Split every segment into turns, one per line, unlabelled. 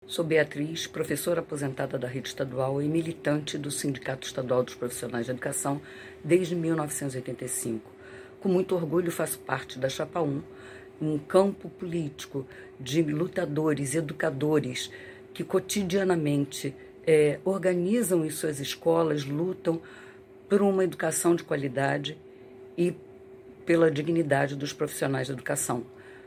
Sou Beatriz, professora aposentada da rede estadual e militante do Sindicato Estadual dos Profissionais de Educação desde 1985. Com muito orgulho faço parte da Chapa 1, um campo político de lutadores, educadores que cotidianamente organizam em suas escolas, lutam por uma educação de qualidade e pela dignidade dos profissionais de educação.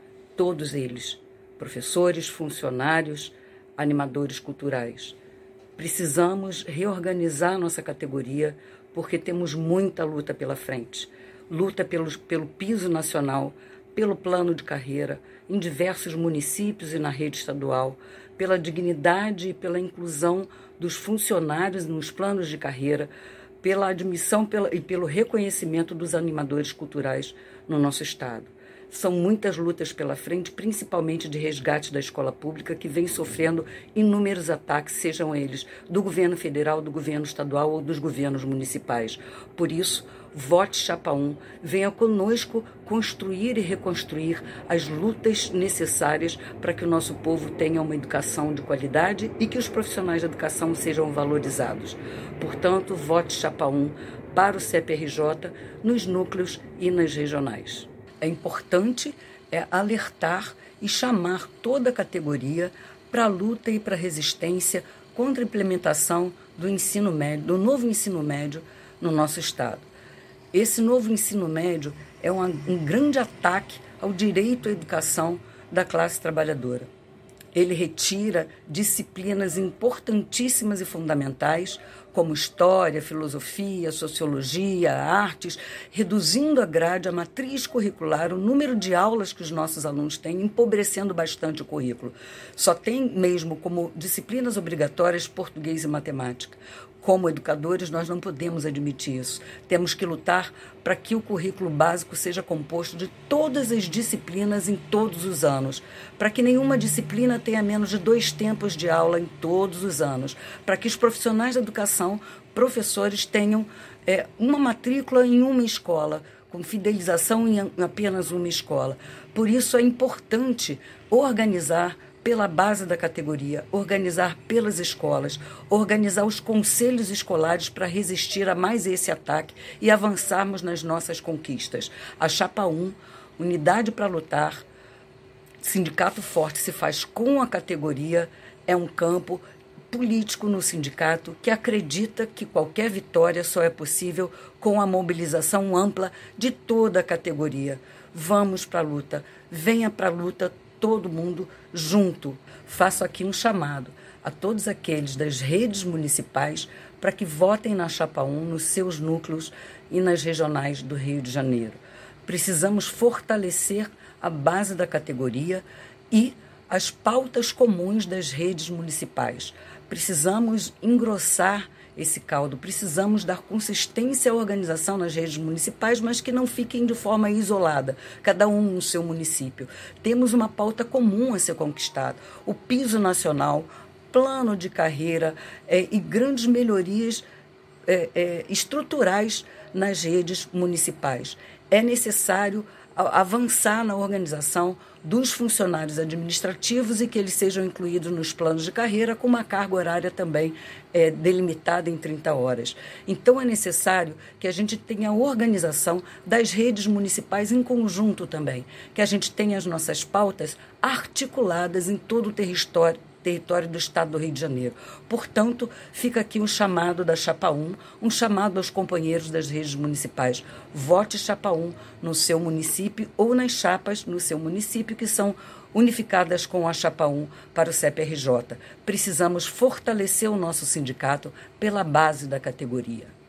Todos eles, professores, funcionários, animadores culturais. Precisamos reorganizar nossa categoria porque temos muita luta pela frente. Luta pelo piso nacional, pelo plano de carreira, em diversos municípios e na rede estadual, pela dignidade e pela inclusão dos funcionários nos planos de carreira, pela admissão e pelo reconhecimento dos animadores culturais no nosso estado. São muitas lutas pela frente, principalmente de resgate da escola pública, que vem sofrendo inúmeros ataques, sejam eles do governo federal, do governo estadual ou dos governos municipais. Por isso, vote Chapa 1, venha conosco construir e reconstruir as lutas necessárias para que o nosso povo tenha uma educação de qualidade e que os profissionais de educação sejam valorizados. Portanto, vote Chapa 1 para o CEPRJ nos núcleos e nas regionais. É importante alertar e chamar toda a categoria para a luta e para a resistência contra a implementação do ensino médio, do novo ensino médio no nosso estado. Esse novo ensino médio é um grande ataque ao direito à educação da classe trabalhadora. Ele retira disciplinas importantíssimas e fundamentais, como história, filosofia, sociologia, artes, reduzindo a grade, a matriz curricular, o número de aulas que os nossos alunos têm, empobrecendo bastante o currículo. Só tem mesmo como disciplinas obrigatórias português e matemática. Como educadores, nós não podemos admitir isso. Temos que lutar para que o currículo básico seja composto de todas as disciplinas em todos os anos, para que nenhuma disciplina tenha menos de 2 tempos de aula em todos os anos, para que os profissionais da educação, professores, tenham uma matrícula em uma escola, com fidelização em apenas uma escola. Por isso é importante organizar pela base da categoria, organizar pelas escolas, organizar os conselhos escolares para resistir a mais esse ataque e avançarmos nas nossas conquistas. A Chapa 1, Unidade para Lutar, Sindicato Forte se faz com a categoria, é um campo político no sindicato que acredita que qualquer vitória só é possível com a mobilização ampla de toda a categoria. Vamos para a luta, venha para a luta todo mundo junto. Faço aqui um chamado a todos aqueles das redes municipais para que votem na Chapa 1 nos seus núcleos e nas regionais do Rio de Janeiro. Precisamos fortalecer a base da categoria e as pautas comuns das redes municipais. Precisamos engrossar esse caldo, precisamos dar consistência à organização nas redes municipais, mas que não fiquem de forma isolada, cada um no seu município. Temos uma pauta comum a ser conquistada, o piso nacional, plano de carreira e grandes melhorias estruturais nas redes municipais. É necessário avançar na organização dos funcionários administrativos e que eles sejam incluídos nos planos de carreira com uma carga horária também delimitada em 30 horas. Então é necessário que a gente tenha a organização das redes municipais em conjunto também, que a gente tenha as nossas pautas articuladas em todo o território do estado do Rio de Janeiro. Portanto, fica aqui um chamado da Chapa 1, um chamado aos companheiros das redes municipais. Vote Chapa 1 no seu município ou nas chapas no seu município que são unificadas com a Chapa 1 para o CEPRJ. Precisamos fortalecer o nosso sindicato pela base da categoria.